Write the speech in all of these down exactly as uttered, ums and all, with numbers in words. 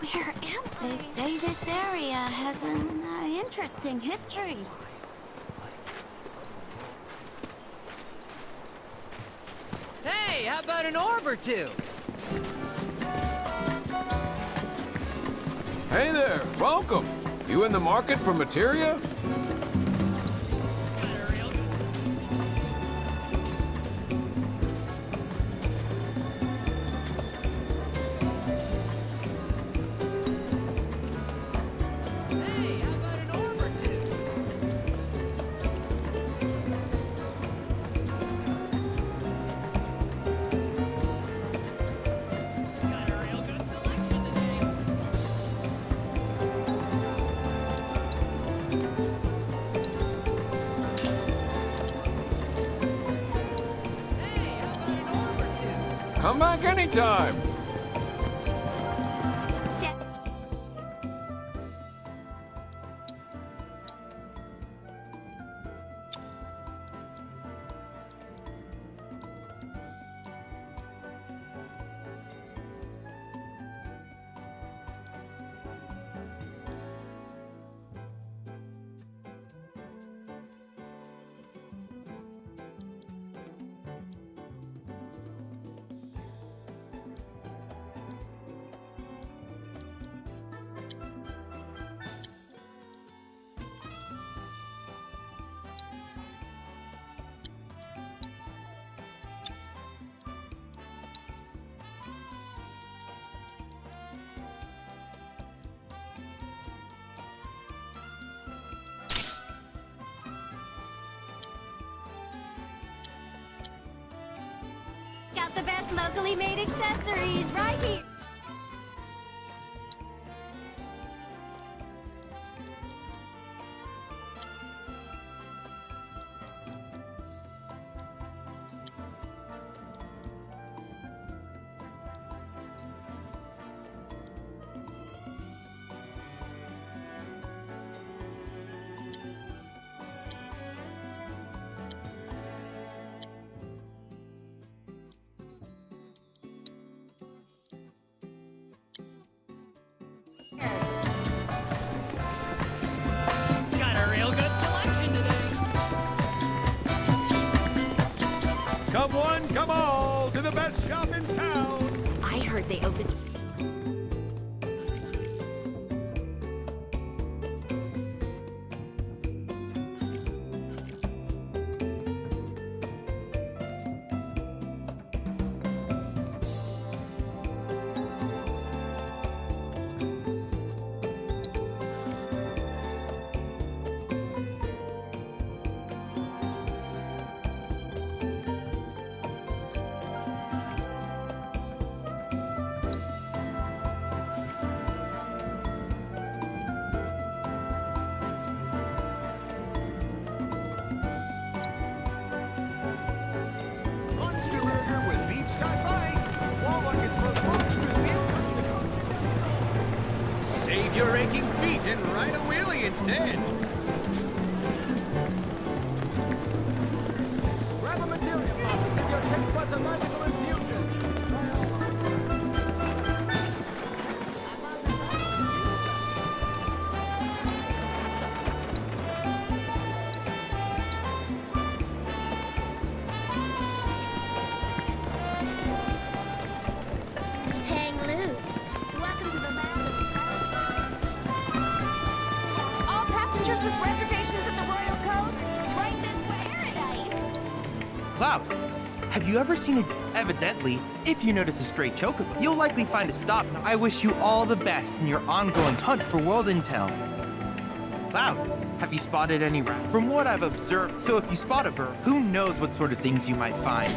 Where am I? They say this area has an uh, interesting history. Hey, how about an orb or two? Hey there, welcome. You in the market for materia? Hey, how about an orb or two? Got a real good selection today. Hey, how about an orb or two? Come back anytime. Got the best locally made accessories right here. Got a real good selection today. Come one, come all, to the best shop in town. I heard they opened. Monster burger with beef sky pie. Walmart gets the most monstrous meal. Save your aching feet and ride a wheelie instead. Grab a material box. Give your taste buds a magical infusion. Hang loose. Welcome to the land of all passengers with reservations at the Royal Coast, right this way. Paradise. Cloud, have you ever seen a... Evidently, if you notice a stray chocobo, you'll likely find a stop. I wish you all the best in your ongoing hunt for world intel. Cloud, have you spotted any rat? From what I've observed, so if you spot a bird, who knows what sort of things you might find.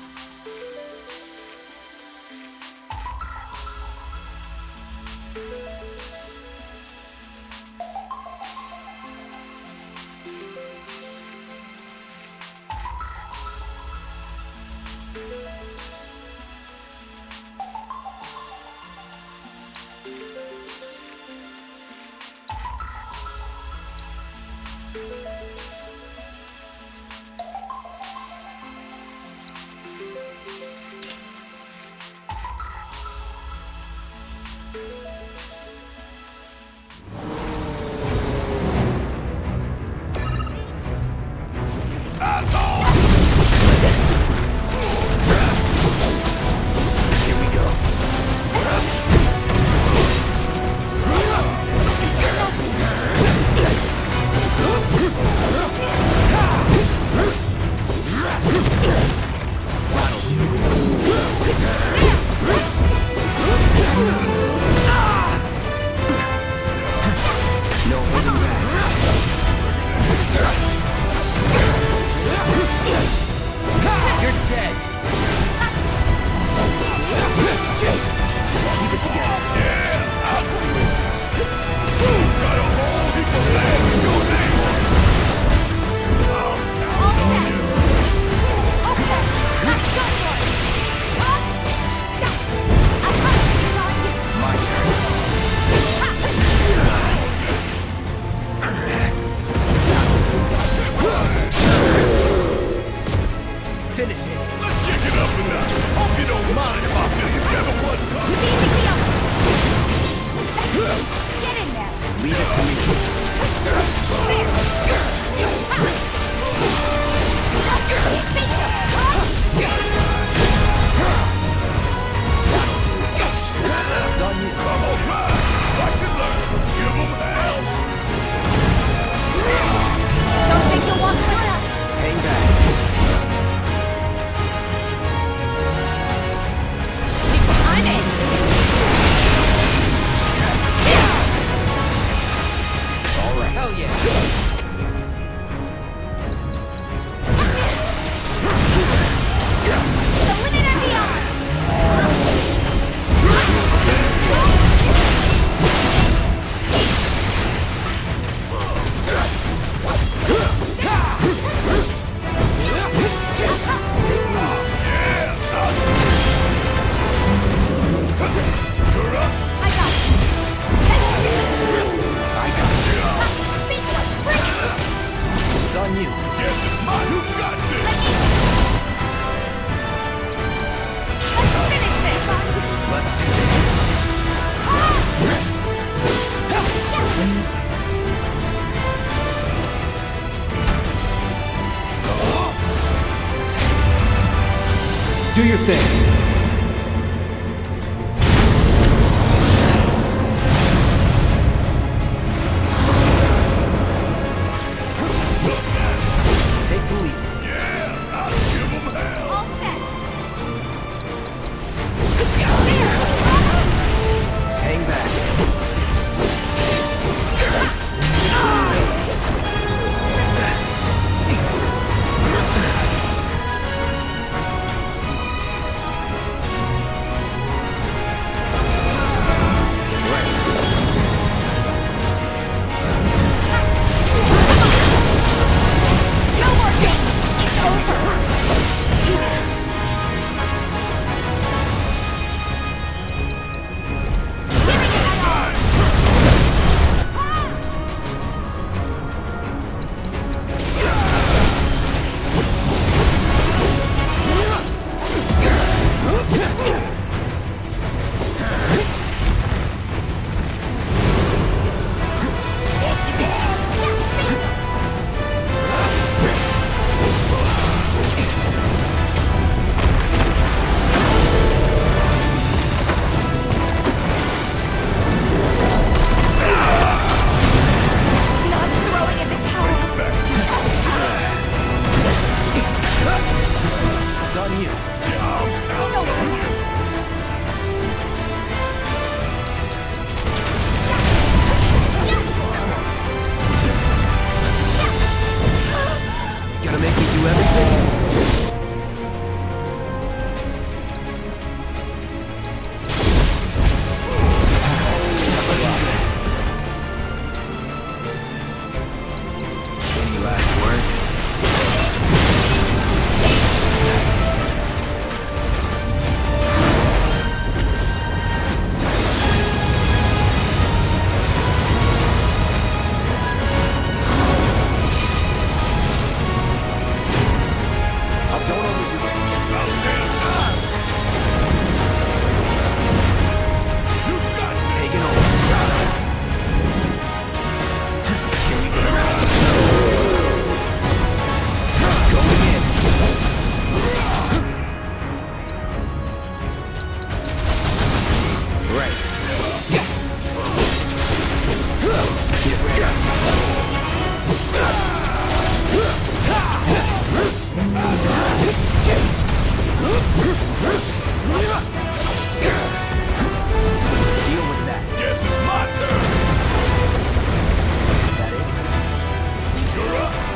Thank you. Do your thing.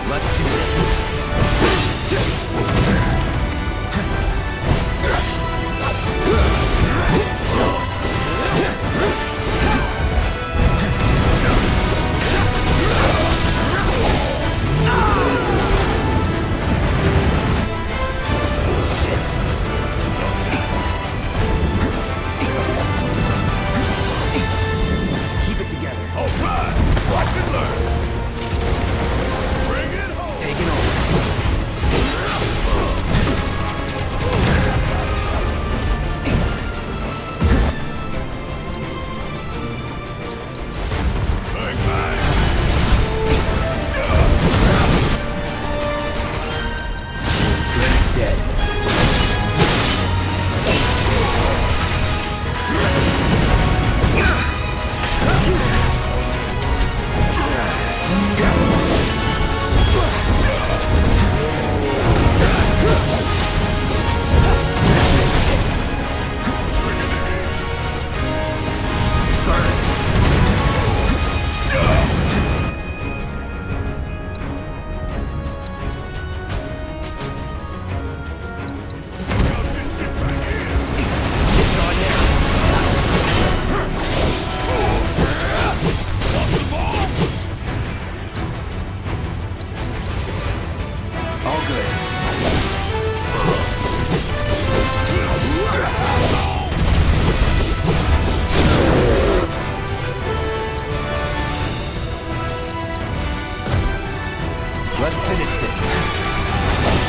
Let's do this. Keep it together. All right. Watch and learn. Bring it home. Taking over. Bang, bang. It's dead. All good. Let's finish this.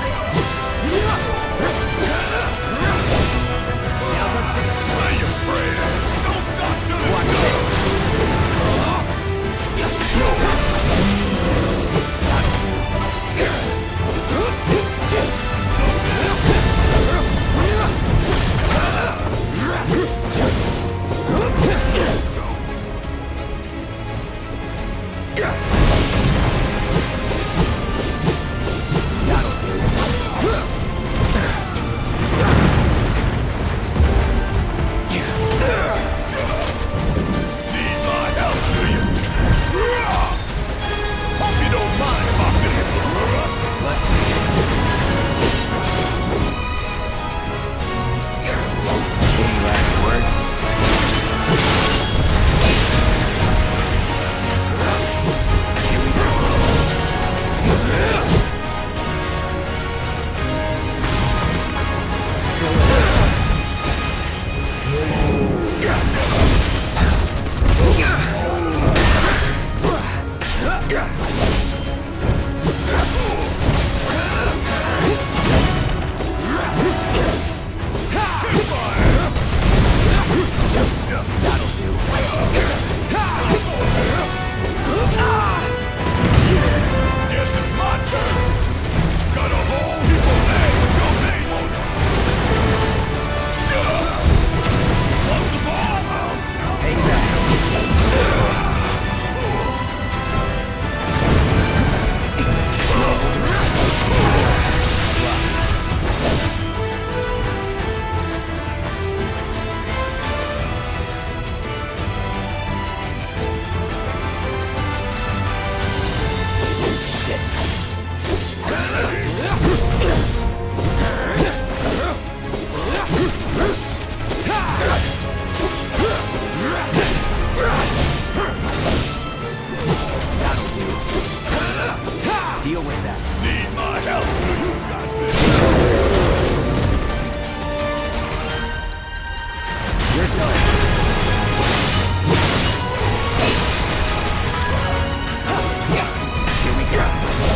Say your prayers. Don't stop doing Watch this. Need my help, do you? Hope you don't mind if I finish. Let's do this. Any last words? Here we go. That'll do. Guess it's my turn. Got a whole heap of land with your name on it. Want the ball? Hang back. That'll do. Deal with that. Need my help, do you? Got this. You're done. Here we go.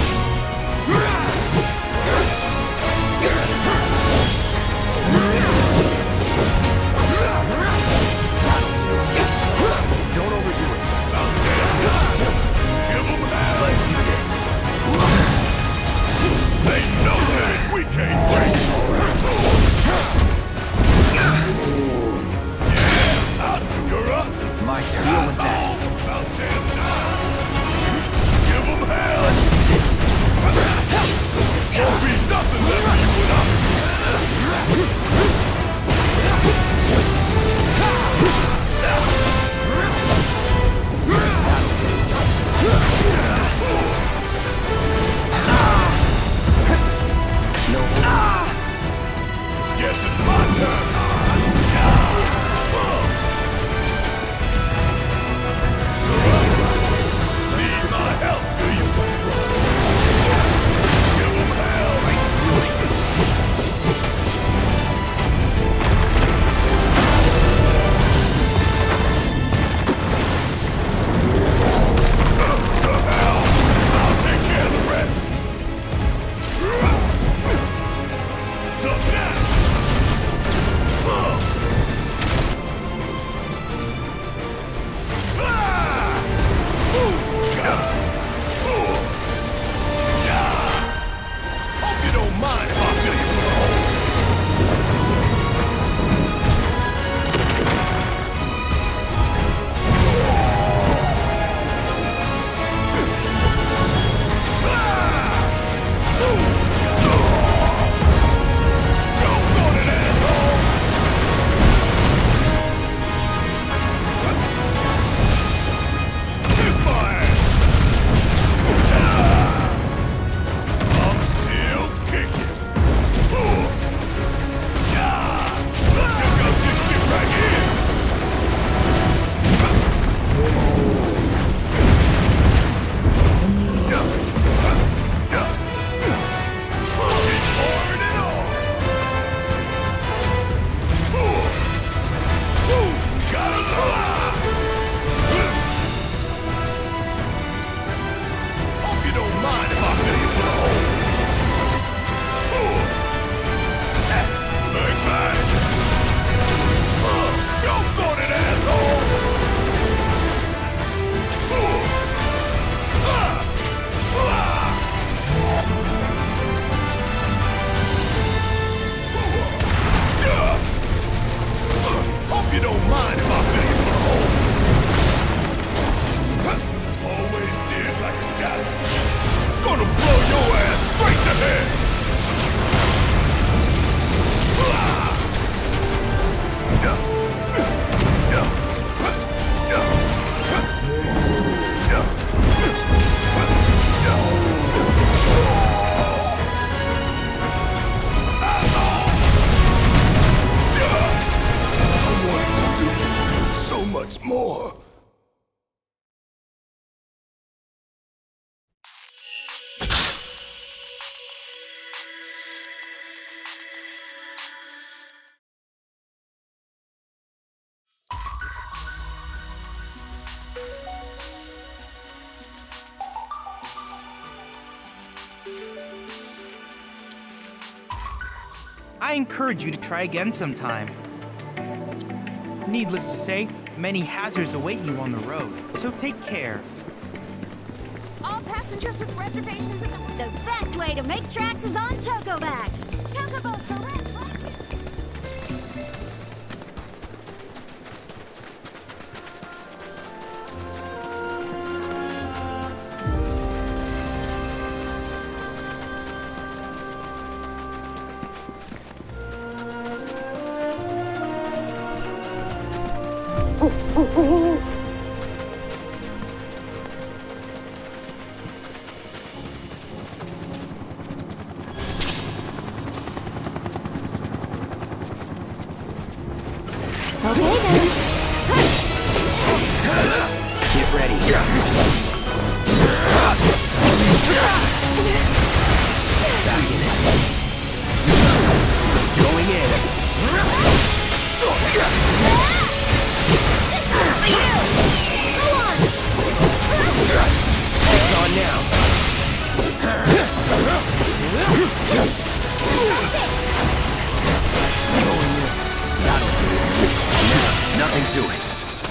Don't overdo it. Give 'em hell. Let's do this. They know Gonna blow your ass straight to hell! I wanted to do so much more. I encourage you to try again sometime. Needless to say, many hazards await you on the road, so take care. All passengers with reservations at the... The best way to make tracks is on Chocoback. Chocobo Select, right? Okay then. Get ready. Back in it. Going in. Go on. It's on now. That'll do it. Now, nothing to it.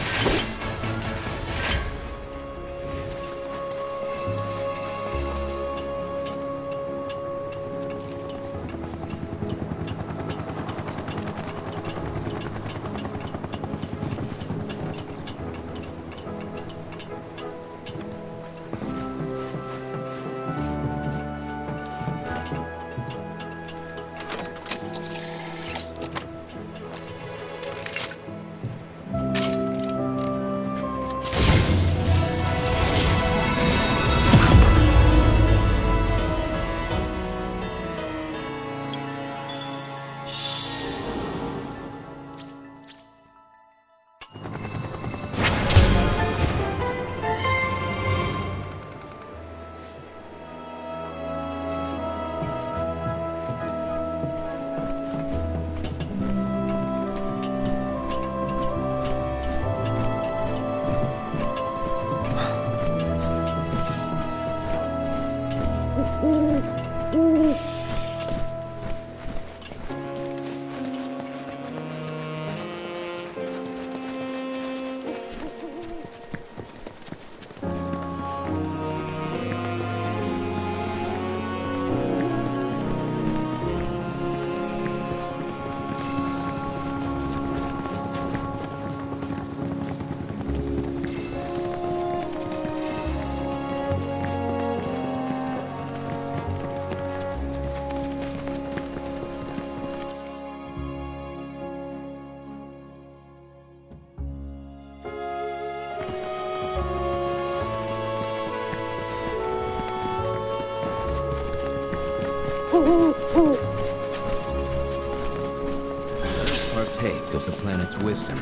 Partake of the planet's wisdom.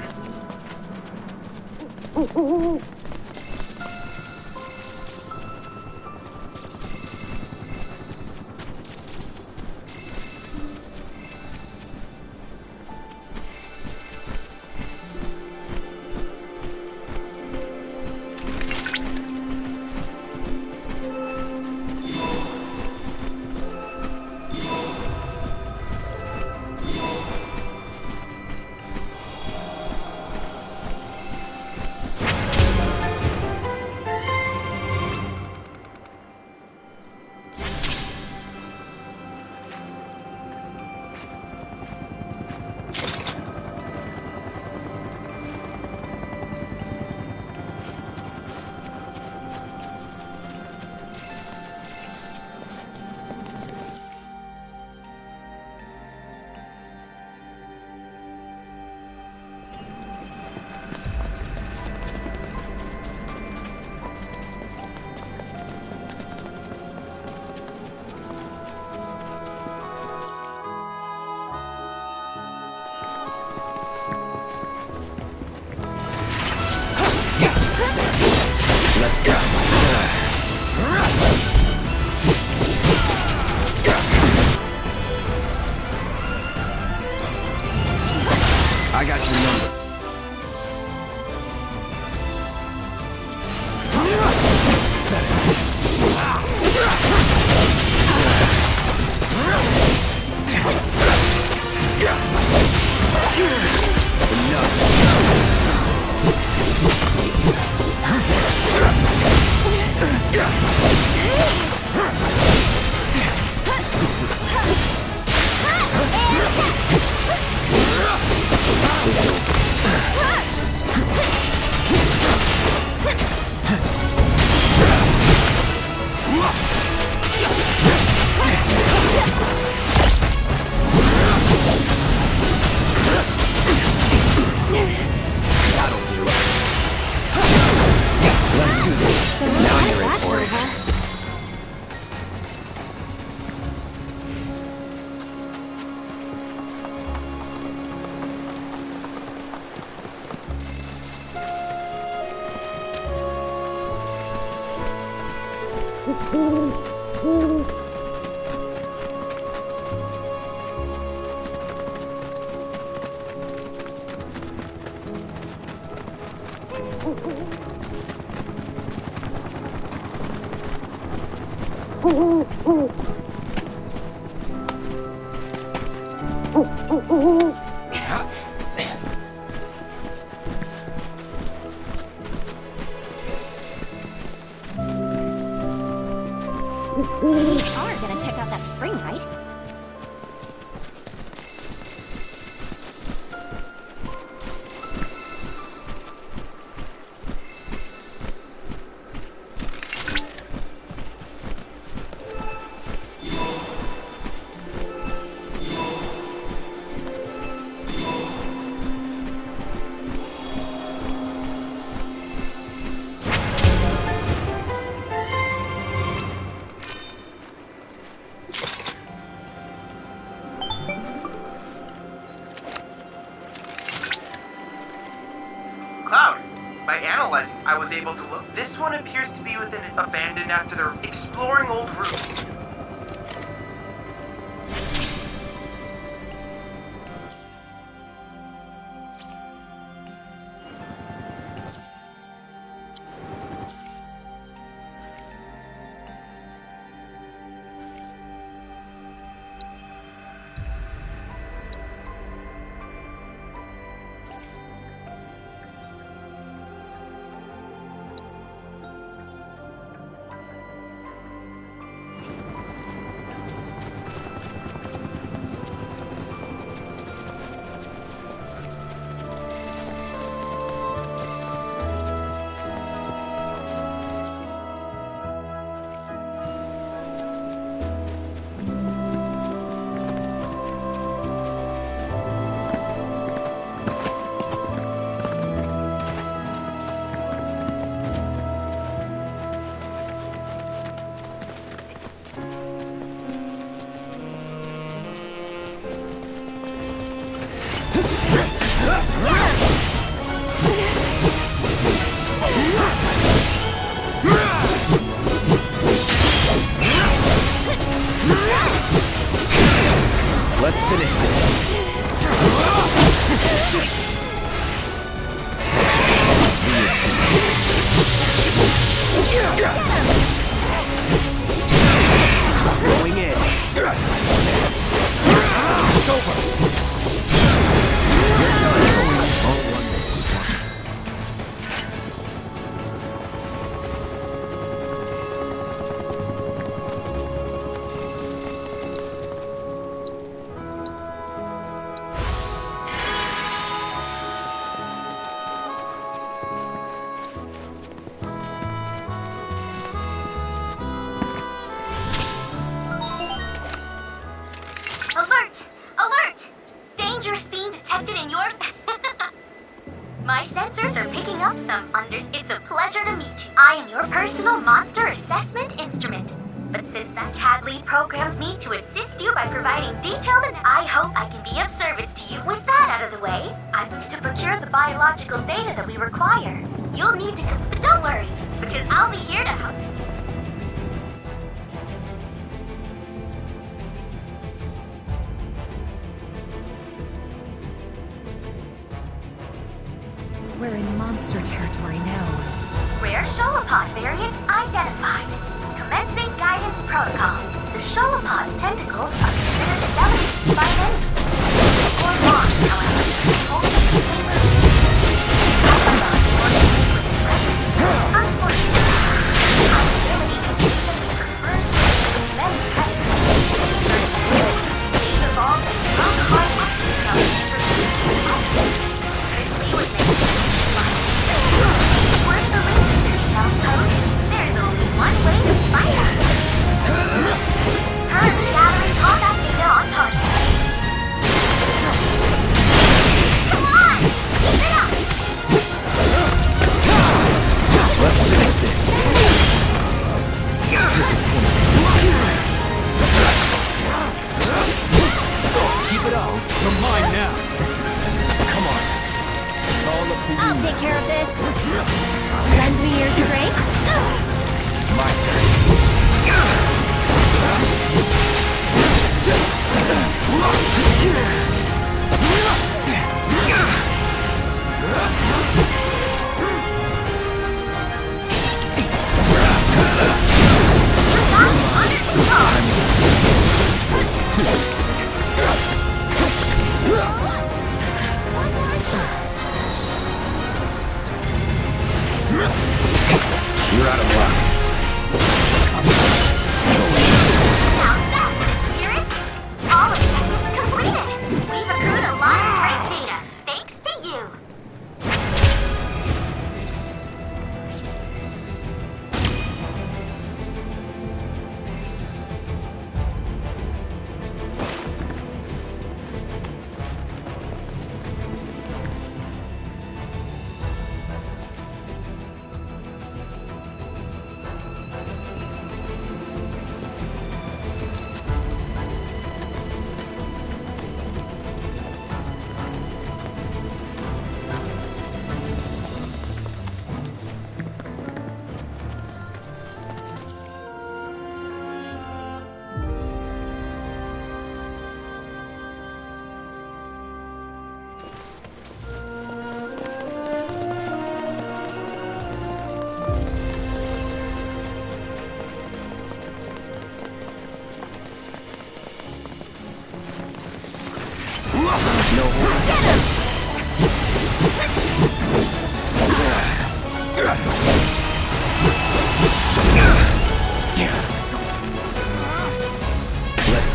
Are gonna check out that spring, right? Cloud, by analyzing, I was able to look. This one appears to be within an abandoned after their exploring old route. Let's finish Going in. It's over. Alert! Alert! Dangerous being detected in yours. My sensors are picking up some unders. It's a pleasure to meet you. I am your personal monster assessment instrument. But since that Chadley programmed me to assist you by providing detailed, and I hope I can be of service to you. With that out of the way, I'm going to procure the biological data that we require. You'll need to, but don't worry, because I'll be here to help. We're in monster territory now. Rare Sholopod variant identified. Commencing guidance protocol. The Sholopod's tentacles are considered a delicacy by many. Or long, however, only the same Unfortunately, our ability is recently preferred with many credits. These evolved as non-hard exoskeletons for species types. Certainly would make worth the risk their shells pose. There's only one way to find out. Currently gathering combat data on target. Come on! Keep it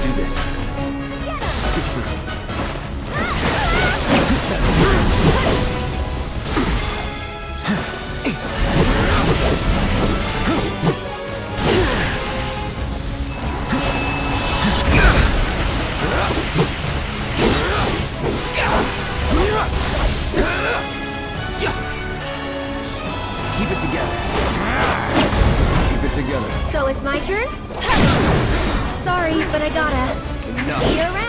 do this. Keep it together. Keep it together. So it's my turn? Sorry, but I gotta. No. See you around.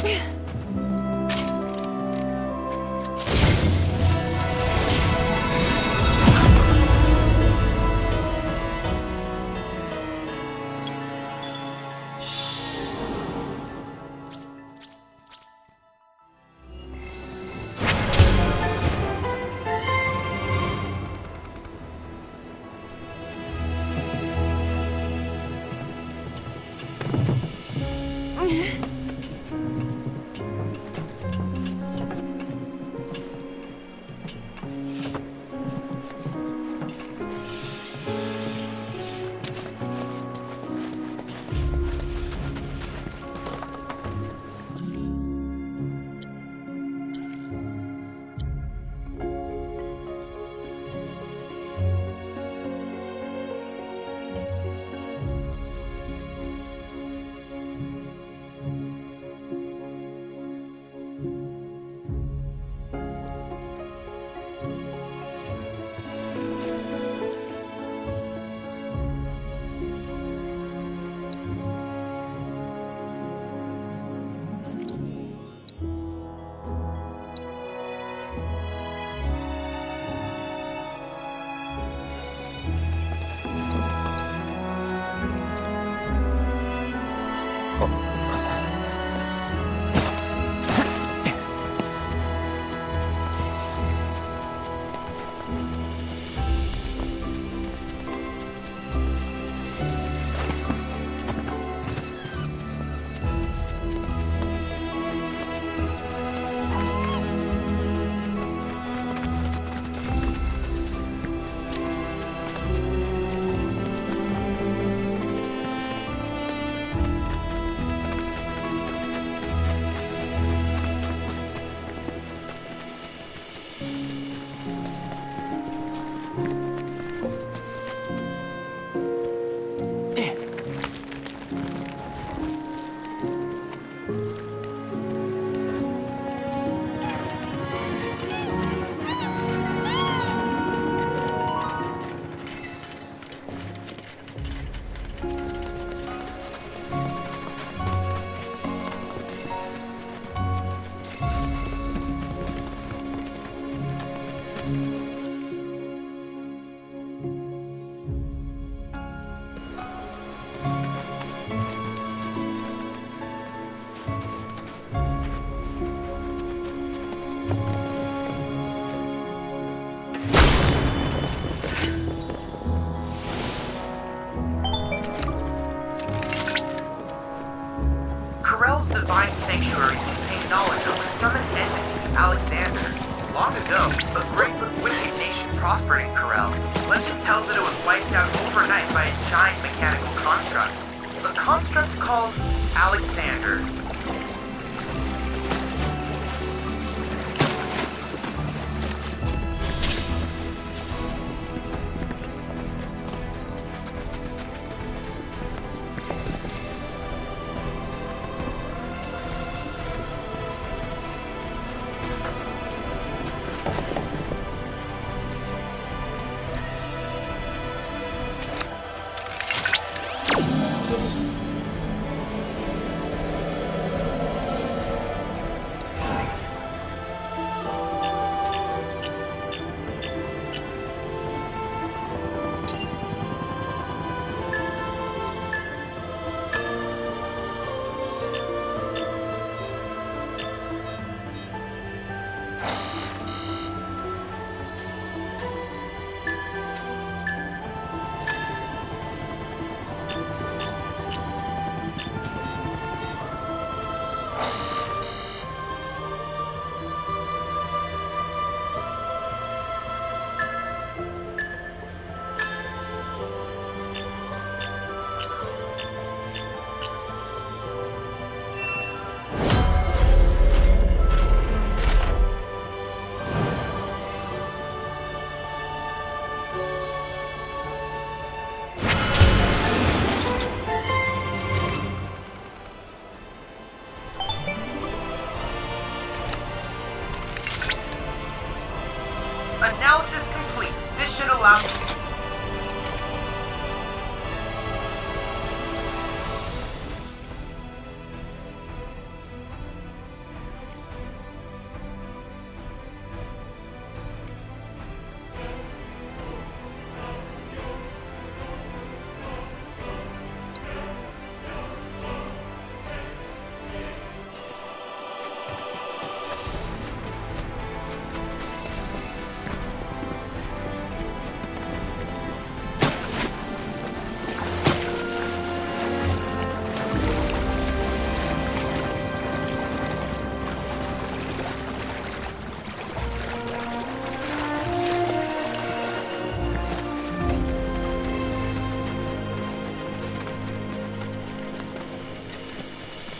divine sanctuaries contain knowledge of a summoned entity, Alexander. Long ago, a great but wicked nation prospered in Corel. Legend tells that it was wiped out overnight by a giant mechanical construct. A construct called Alexander.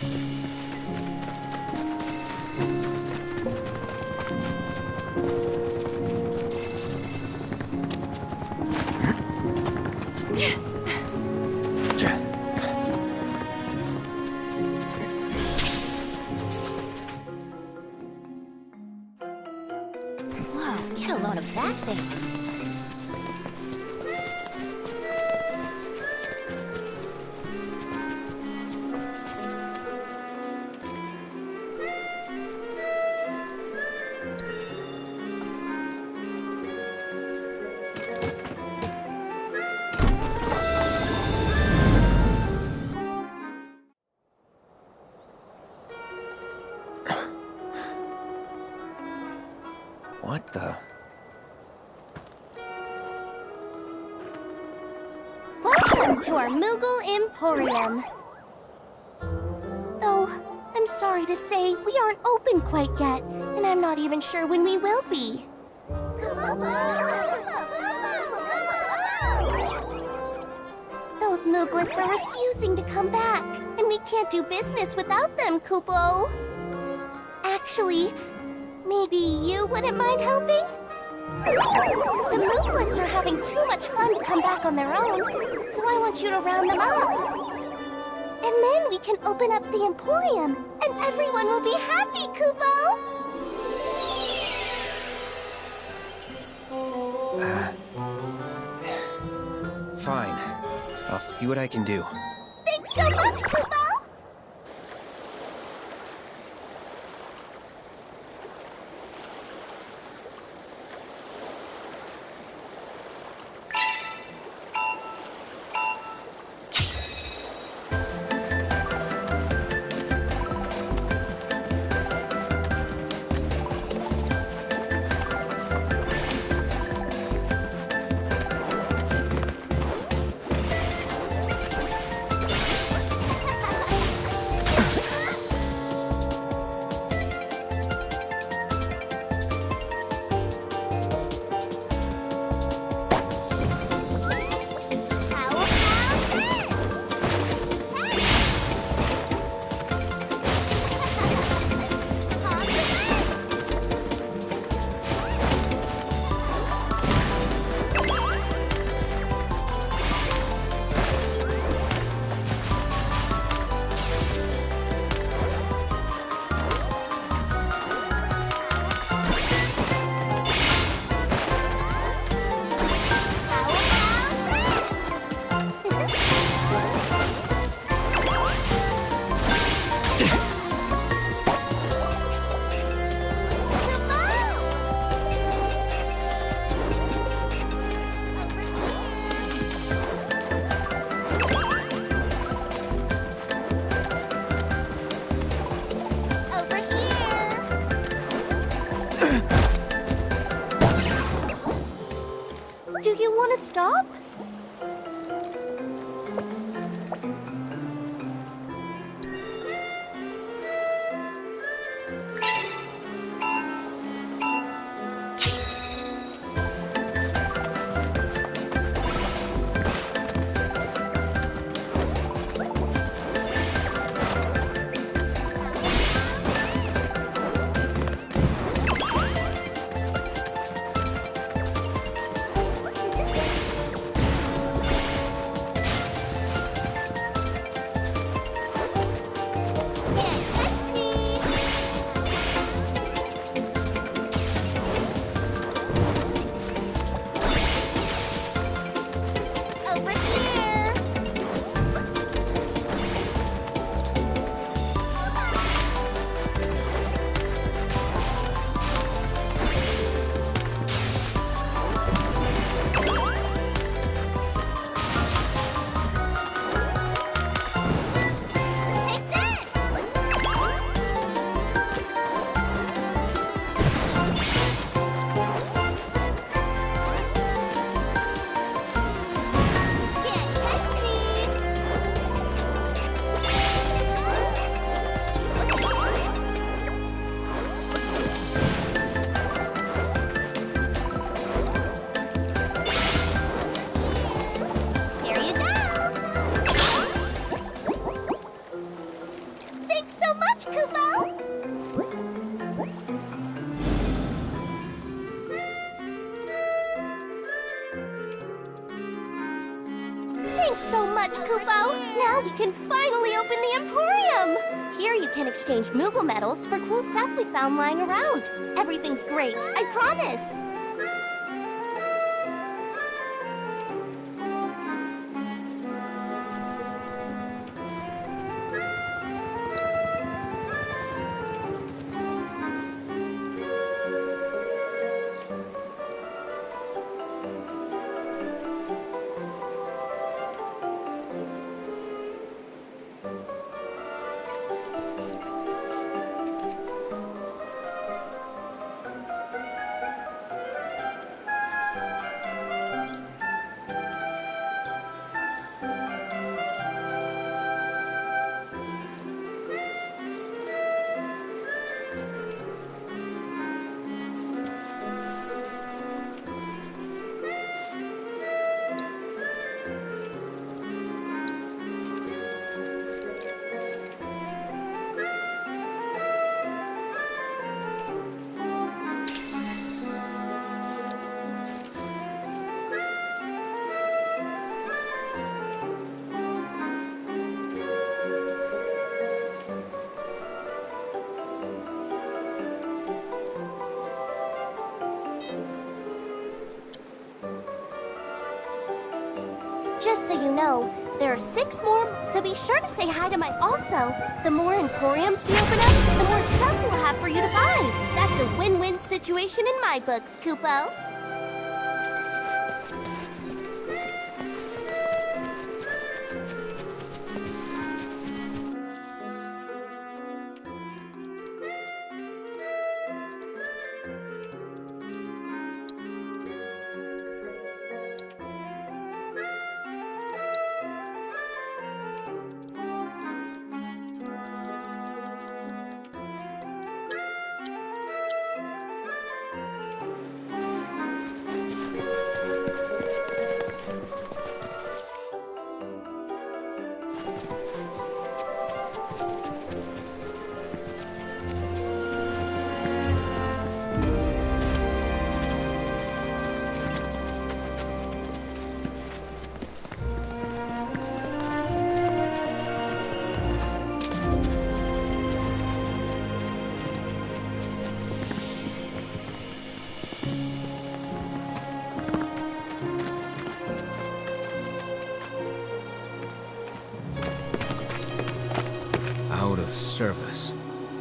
Whoa, get a load of that thing. What the? Welcome to our Moogle Emporium. Though, I'm sorry to say, we aren't open quite yet, and I'm not even sure when we will be. Those Mooglets are refusing to come back, and we can't do business without them, Kupo. Actually, maybe you wouldn't mind helping? The Mooglets are having too much fun to come back on their own, so I want you to round them up. And then we can open up the Emporium, and everyone will be happy, Kupo! Uh, fine. I'll see what I can do. Thanks so much, Kupo! Do you want to stop? Now we can finally open the Emporium! Here you can exchange Moogle medals for cool stuff we found lying around. Everything's great, I promise! Just so you know, there are six more, so be sure to say hi to my also. The more Emporiums we open up, the more stuff we'll have for you to buy. That's a win-win situation in my books, Kupo. Out of service.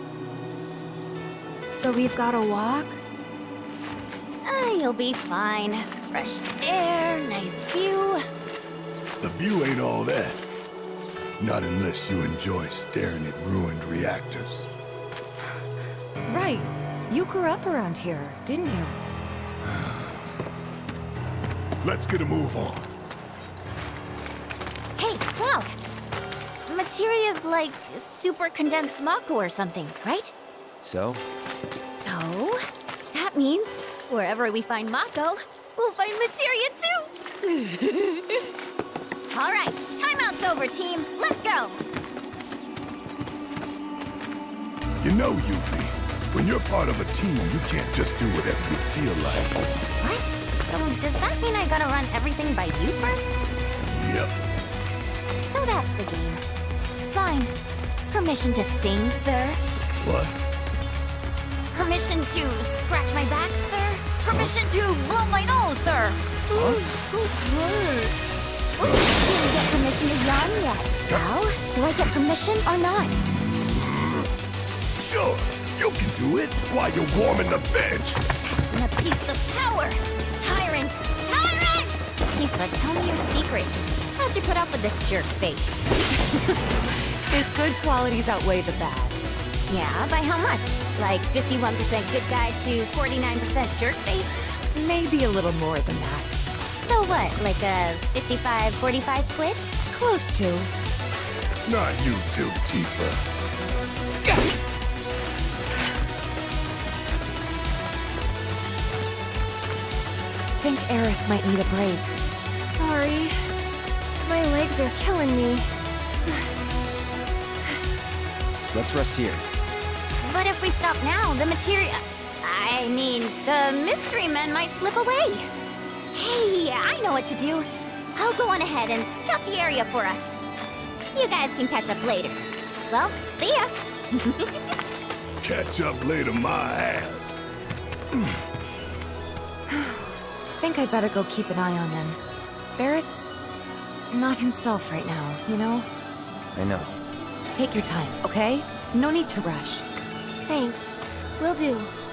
So we've got to walk? Ah, you'll be fine. Fresh air, nice view. The view ain't all that. Not unless you enjoy staring at ruined reactors. Right. You grew up around here, didn't you? Let's get a move on. Hey, Cloud! Materia's like super condensed Mako or something, right? So? So, that means wherever we find Mako, we'll find Materia too! Alright, timeout's over, team. Let's go! You know, Yuffie, when you're part of a team, you can't just do whatever you feel like. What? So does that mean I gotta run everything by you first? Yep. So that's the game. Fine. Permission to sing, sir? What? Permission to scratch my back, sir? Permission to blow my nose, sir? Huh? Didn't get permission to yawn yet. Now, do I get permission or not? Sure, you can do it while you're warming the bench. That's an abuse of power! Tyrant! Tyrant! Tifa, tell me your secret. How'd you put up with this jerk face? His good qualities outweigh the bad. Yeah, by how much? Like fifty-one percent good guy to forty-nine percent jerk face? Maybe a little more than that. So what, like a fifty-five forty-five split? Close to. Not you too, Tifa. Think Aerith might need a break. Sorry. My legs are killing me. Let's rest here. But if we stop now, the materia... I mean, the mystery men might slip away. Hey, I know what to do. I'll go on ahead and scout the area for us. You guys can catch up later. Well, see ya. Catch up later, my ass. Think I'd better go keep an eye on them. Barrett's not himself right now, you know? I know. Take your time, okay? No need to rush. Thanks. Will do.